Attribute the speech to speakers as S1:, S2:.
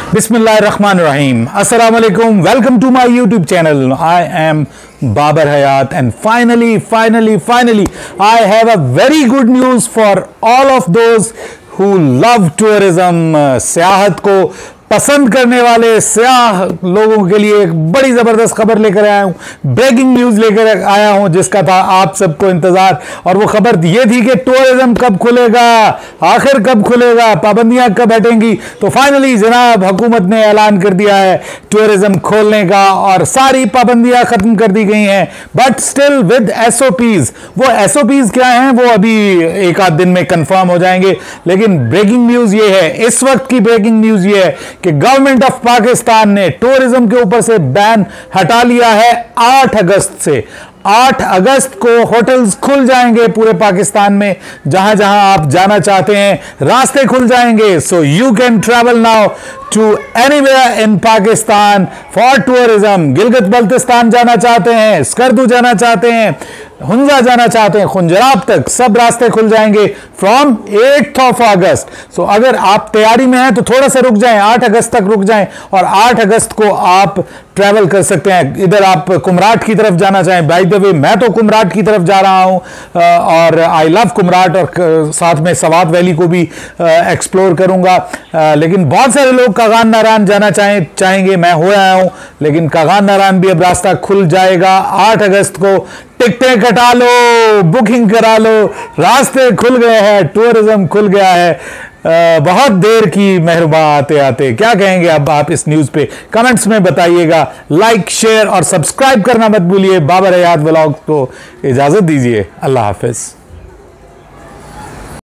S1: Bismillahirrahmanirrahim. Assalamu alaikum. Welcome to my YouTube channel. I am Babar Hayat, and finally, I have a very good news for all of those who love tourism. सियाहत को पसंद करने वाले सियाह लोगों के लिए एक बड़ी जबरदस्त खबर लेकर आया हूं, ब्रेकिंग न्यूज लेकर आया हूं, जिसका था आप सबको इंतजार। और वो खबर ये थी कि टूरिज्म कब खुलेगा, आखिर कब खुलेगा, पाबंदियां कब हटेंगी। तो फाइनली जनाब हुकूमत ने ऐलान कर दिया है टूरिज्म खोलने का और सारी पाबंदियां खत्म कर दी गई हैं, बट स्टिल विद एसओपीज। वो एसओपीज क्या हैं वो अभी एक आध दिन में कंफर्म हो जाएंगे, लेकिन ब्रेकिंग न्यूज ये है, इस वक्त की ब्रेकिंग न्यूज ये है कि गवर्नमेंट ऑफ पाकिस्तान ने टूरिज्म के ऊपर से बैन हटा लिया है 8 अगस्त से। 8 अगस्त को होटल्स खुल जाएंगे पूरे पाकिस्तान में, जहां जहां आप जाना चाहते हैं रास्ते खुल जाएंगे। So you can travel now to anywhere in Pakistan for tourism. Gilgit Baltistan जाना चाहते हैं, स्कर्दू जाना चाहते हैं, हुंजा जाना चाहते हैं, खुंजराब तक सब रास्ते खुल जाएंगे फ्रॉम 8th of August। सो अगर आप तैयारी में हैं तो थोड़ा सा रुक जाएं, 8 अगस्त तक रुक जाएं और 8 अगस्त को आप ट्रैवल कर सकते हैं। इधर आप कुमराट की तरफ जाना चाहें, बाय द वे मैं तो कुमराट की तरफ जा रहा हूं और आई लव कुमराट, और साथ में सवात वैली को भी एक्सप्लोर करूंगा। लेकिन बहुत सारे लोग कागान नारायण जाना चाहेंगे, मैं हो आया हूं, लेकिन कागान नारायण भी अब रास्ता खुल जाएगा 8 अगस्त को। टिकटें कटा लो, बुकिंग करा लो, रास्ते खुल गए हैं, टूरिज्म खुल गया है। बहुत देर की मेहरबान आते आते। क्या कहेंगे अब आप इस न्यूज पे, कमेंट्स में बताइएगा। लाइक, शेयर और सब्सक्राइब करना मत भूलिए। बाबर हयात व्लॉग को इजाजत दीजिए। अल्लाह हाफिज।